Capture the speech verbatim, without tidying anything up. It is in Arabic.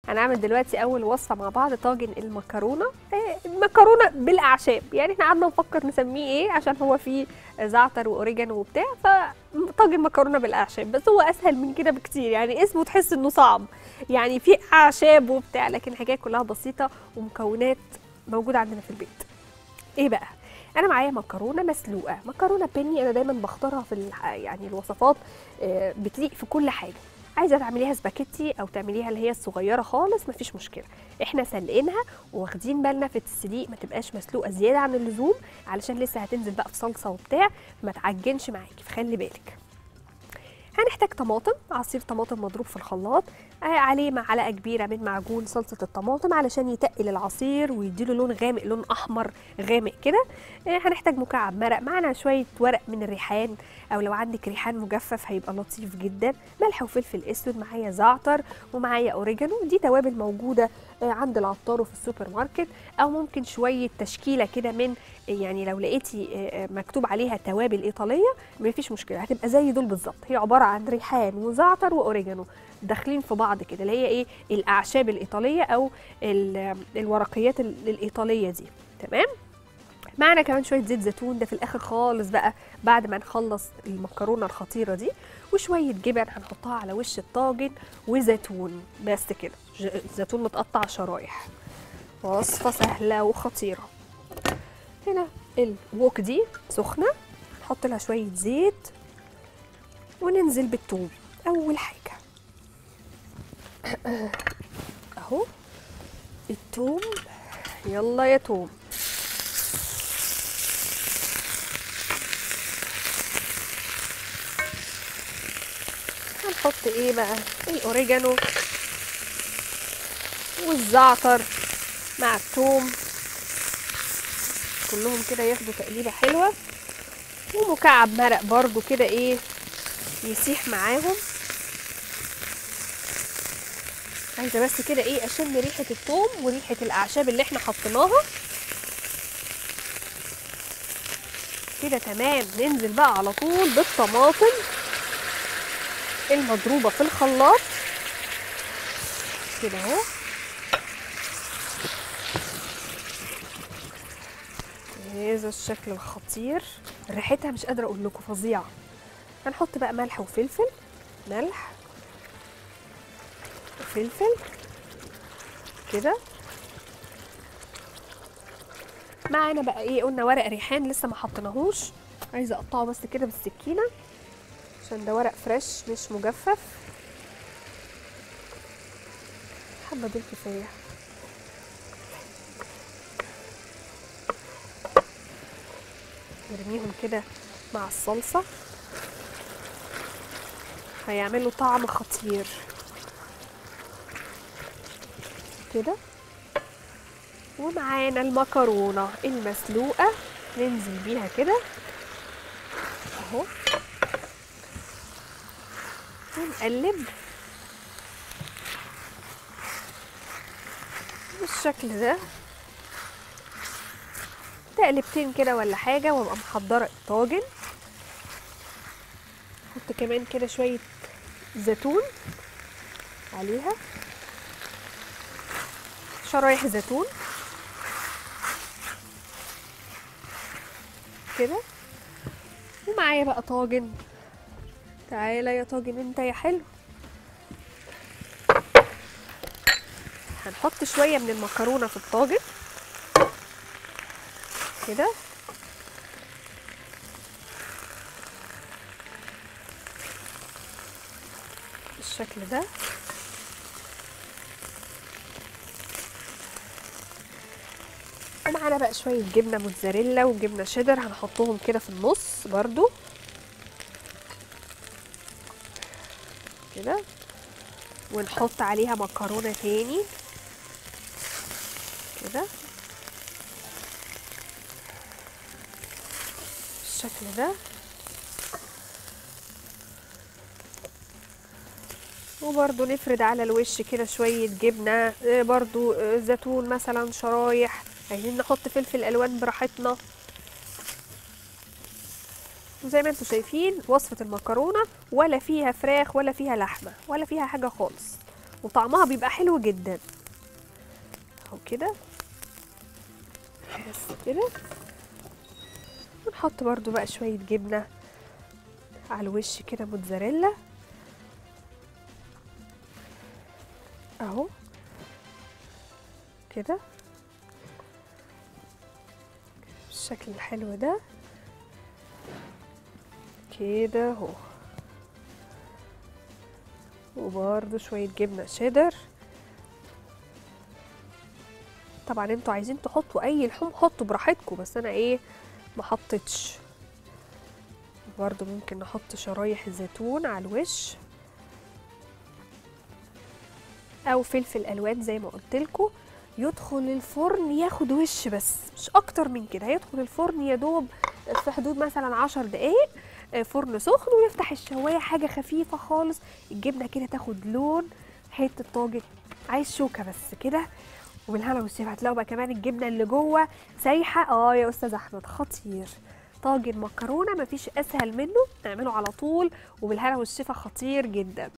هنعمل دلوقتي اول وصفه مع بعض، طاجن المكرونه. المكرونه بالاعشاب، يعني احنا قعدنا نفكر نسميه ايه عشان هو فيه زعتر واوريجانو وبتاع، فطاجن مكرونه بالاعشاب، بس هو اسهل من كده بكتير. يعني اسمه تحس انه صعب، يعني فيه اعشاب وبتاع، لكن الحكايه كلها بسيطه ومكونات موجوده عندنا في البيت. ايه بقى؟ انا معايا مكرونه مسلوقه، مكرونه بني. انا دايما بختارها في الح... يعني الوصفات بتليق في كل حاجه. عايزه تعمليها سباكيتي او تعمليها اللي هي الصغيره خالص، مفيش مشكله. احنا سلقينها واخدين بالنا في التسليق ما تبقاش مسلوقه زياده عن اللزوم، علشان لسه هتنزل بقى في صلصه وبتاع، ما تعجنش معاكي، فخلي بالك. هنحتاج طماطم، عصير طماطم مضروب في الخلاط، آه عليه معلقه كبيره من معجون صلصه الطماطم علشان يتقل العصير ويديله لون غامق، لون احمر غامق كده. آه هنحتاج مكعب مرق، معانا شويه ورق من الريحان، او لو عندك ريحان مجفف هيبقى لطيف جدا. ملح وفلفل اسود، معايا زعتر ومعايا اوريجانو. دي توابل موجوده آه عند العطار وفي السوبر ماركت، او ممكن شويه تشكيله كده من، يعني لو لقيتي مكتوب عليها توابل ايطاليه مفيش مشكله، هتبقى زي دول بالظبط. هي عباره عن ريحان وزعتر واوريجانو داخلين في بعض كده، اللي هي ايه، الاعشاب الايطاليه او الورقيات الايطاليه دي. تمام. معنا كمان شويه زيت زيتون، ده في الاخر خالص بقى بعد ما نخلص المكرونه الخطيره دي. وشويه جبن هنحطها على وش الطاجن، وزيتون، بس كده. زيتون متقطع شرايح. وصفه سهله وخطيره. هنا الوok دي سخنه، نحط لها شويه زيت وننزل بالثوم اول حاجه. اهو الثوم، يلا يا توم. هنحط ايه بقى؟ الاوريجانو والزعتر مع الثوم، كلهم كده ياخدوا تقليبه حلوه، ومكعب مرق برضو كده ايه يسيح معاهم. عايزه بس كده ايه اشم ريحه الثوم وريحه الاعشاب اللي احنا حطيناها كده. تمام. ننزل بقى على طول بالطماطم المضروبه في الخلاط كده اهو. هذا الشكل الخطير، ريحتها مش قادره اقول لكم فظيعه. هنحط بقى ملح وفلفل، ملح وفلفل كده. معانا بقى ايه، قلنا ورق ريحان لسه ما حطيناهوش، عايزه اقطعه بس كده بالسكينه عشان ده ورق فريش مش مجفف. حبه دول كفايه. نرميهم كده مع الصلصه، هيعملوا طعم خطير كده. ومعانا المكرونه المسلوقه، ننزل بيها كده اهو ونقلب بالشكل ده، تقلبتين كده ولا حاجه وابقى محضره الطاجن. احط كمان كده شويه زيتون عليها، شرايح زيتون كده. ومعايا بقى طاجن، تعالى يا طاجن انت يا حلو. هنحط شويه من المكرونه في الطاجن كده، بالشكل ده. ومعانا بقى شويه جبنه موتزاريلا وجبنه شيدر، هنحطهم كده في النص برضو كده، ونحط عليها مكرونه تاني كده بالشكل ده. وبرضو نفرد على الوش كده شويه جبنه، برضو زيتون مثلا شرايح، عايزين نحط فلفل الوان براحتنا. وزي ما انتم شايفين وصفه المكرونه ولا فيها فراخ ولا فيها لحمه ولا فيها حاجه خالص، وطعمها بيبقى حلو جدا اهو كده. بس كده ونحط برضو بقى شوية جبنة على الوش كده، موتزاريلا اهو كده بالشكل الحلو ده كده اهو. وبرده شوية جبنة شيدر. طبعا انتوا عايزين تحطوا اي لحوم حطوا براحتكم، بس انا ايه ما حطيتش. برده ممكن نحط شرايح الزيتون على الوش او فلفل الوان زي ما قلت لكم. يدخل الفرن ياخد وش بس مش اكتر من كده، هيدخل الفرن يا دوب في حدود مثلا عشر دقايق فرن سخن، ونفتح الشوايه حاجه خفيفه خالص، الجبنه كده تاخد لون حته طاجن. عايز شوكه بس كده وبالهنا والشفا. هتلاقوا بقى كمان الجبنه اللي جوه سايحه. اه يا استاذ احمد خطير، طاجن مكرونه مفيش اسهل منه، نعمله على طول وبالهنا والشفا، خطير جدا.